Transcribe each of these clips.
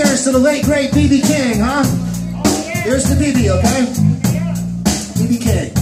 cheers to the late great B.B. King, huh? Here's to B.B., okay? B.B. King.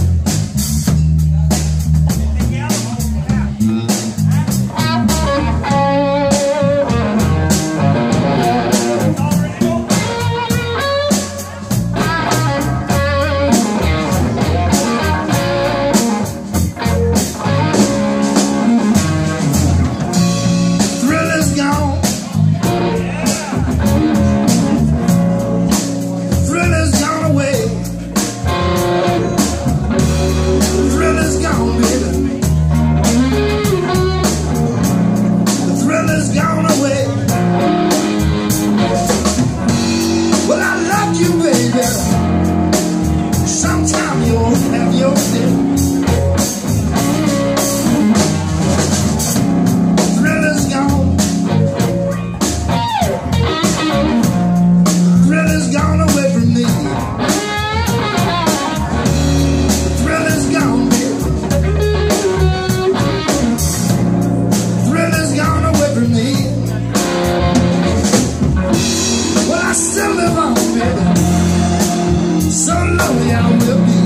Sometime you'll have your day. Thrill is gone. Thrill is gone away from me. The thrill is gone, baby. Thrill is gone away from me. Well, I still live on, baby. So lonely I will be.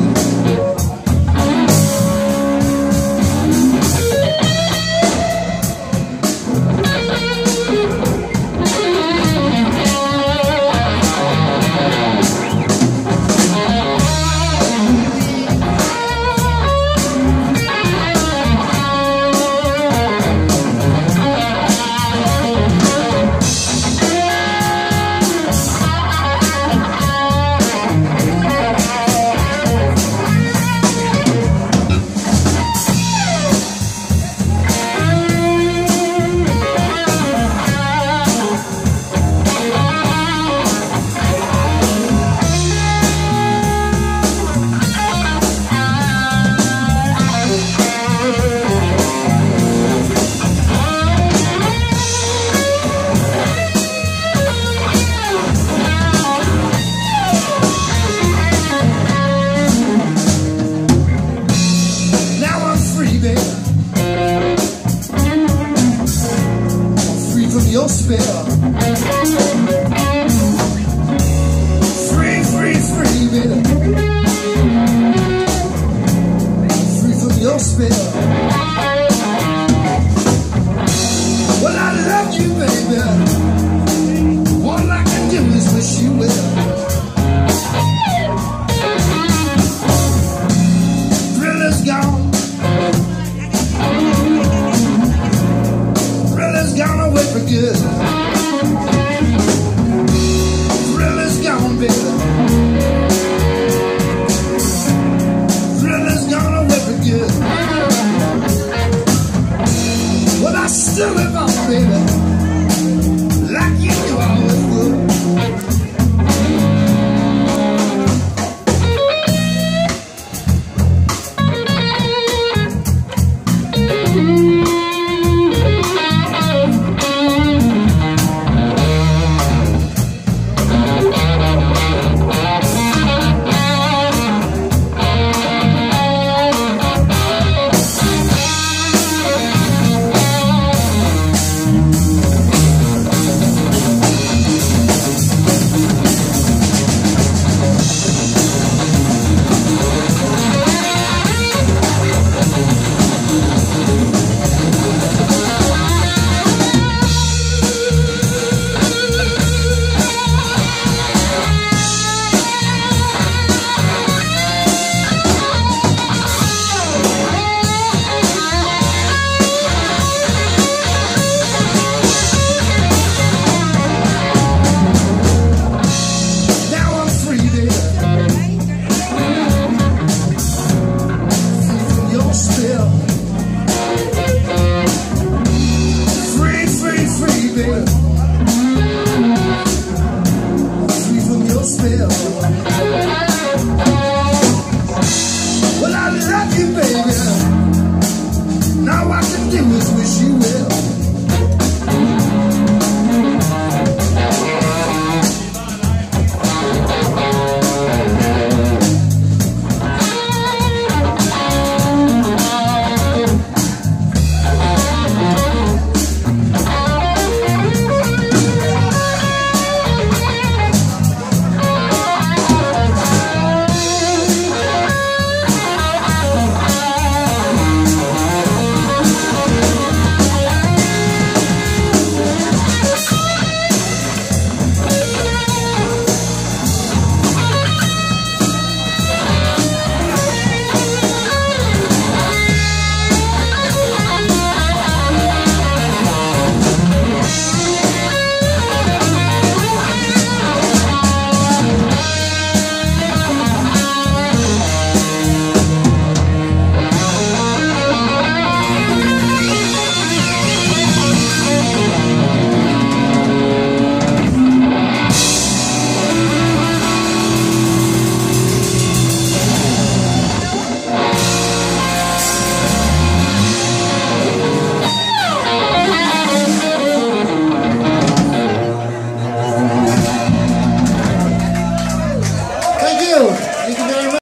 Your spell. Free, free, free, baby. Free from your spell. Well, I love you, baby. All I can do is wish you well. Thrill is gone. Gone away for good. Thrill is gone, baby. Thrill is gone away for good. Well, I still live on, baby, like you always would. you. Thank you very much.